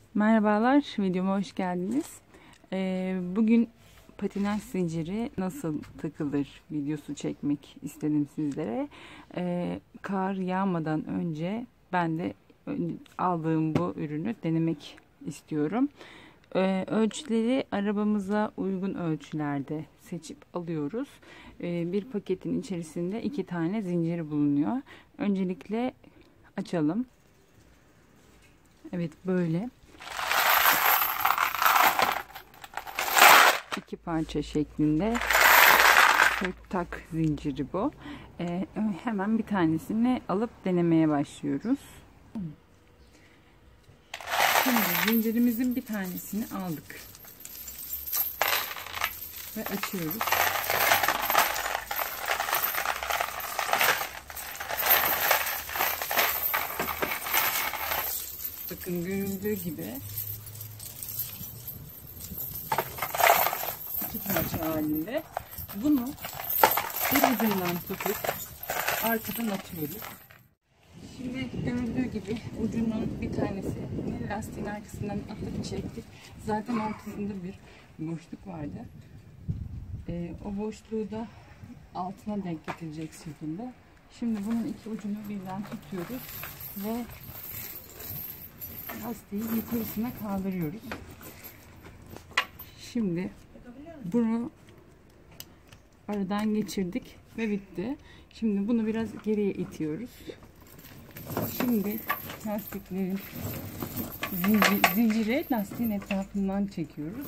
Merhabalar, videoma hoş geldiniz. Bugün patinaj zinciri nasıl takılır videosu çekmek istedim sizlere. Kar yağmadan önce ben de aldığım bu ürünü denemek istiyorum. Ölçüleri arabamıza uygun ölçülerde seçip alıyoruz. Bir paketin içerisinde 2 tane zincir bulunuyor. Öncelikle açalım. Evet, böyle. 2 parça şeklinde tak zinciri bu. Hemen bir tanesini alıp denemeye başlıyoruz. Şimdi zincirimizin bir tanesini aldık ve açıyoruz. Bakın görüldüğü gibi iki parça halinde. Bunu bir ucundan tutup arkadan atıyoruz. Şimdi görüldüğü gibi ucunun bir tanesi lastiğin arkasından atıp çektik. Zaten ortasında bir boşluk vardı. O boşluğu da altına denk getirecek şekilde. Şimdi bunun iki ucunu birden tutuyoruz ve lastiği yukarısına kaldırıyoruz. Şimdi bunu aradan geçirdik ve bitti. Şimdi bunu biraz geriye itiyoruz. Şimdi lastiklerin zinciri lastiğin etrafından çekiyoruz.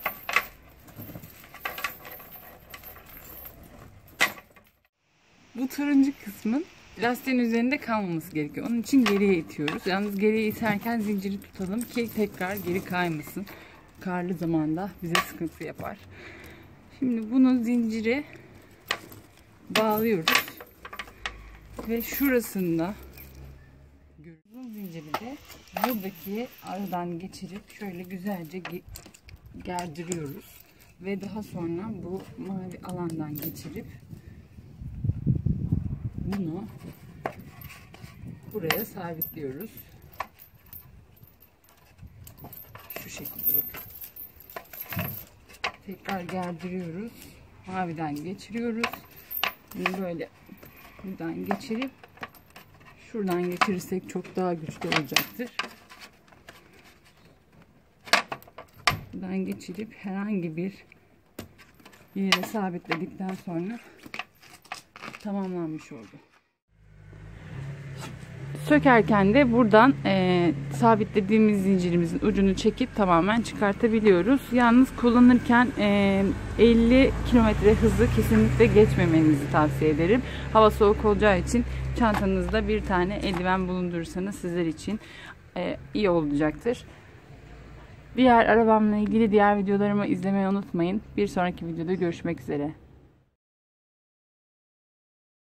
Bu turuncu kısmın lastiğin üzerinde kalmaması gerekiyor. Onun için geriye itiyoruz. Yalnız geriye iterken zinciri tutalım ki tekrar geri kaymasın. Karlı zamanda bize sıkıntı yapar. Şimdi bunu zincire bağlıyoruz. Ve şurasında uzun zinciri de buradaki aradan geçirip şöyle güzelce gerdiriyoruz. Ve daha sonra bu mavi alandan geçirip bunu buraya sabitliyoruz. Şu şekilde. Tekrar gerdiriyoruz. Maviden geçiriyoruz. Bunu böyle buradan geçirip şuradan geçirirsek çok daha güçlü olacaktır. Buradan geçirip herhangi bir yere sabitledikten sonra tamamlanmış oldu. Sökerken de buradan sabitlediğimiz zincirimizin ucunu çekip tamamen çıkartabiliyoruz. Yalnız kullanırken 50 km hızı kesinlikle geçmemenizi tavsiye ederim. Hava soğuk olacağı için çantanızda bir tane eldiven bulundurursanız sizler için iyi olacaktır. Diğer arabamla ilgili diğer videolarımı izlemeyi unutmayın. Bir sonraki videoda görüşmek üzere.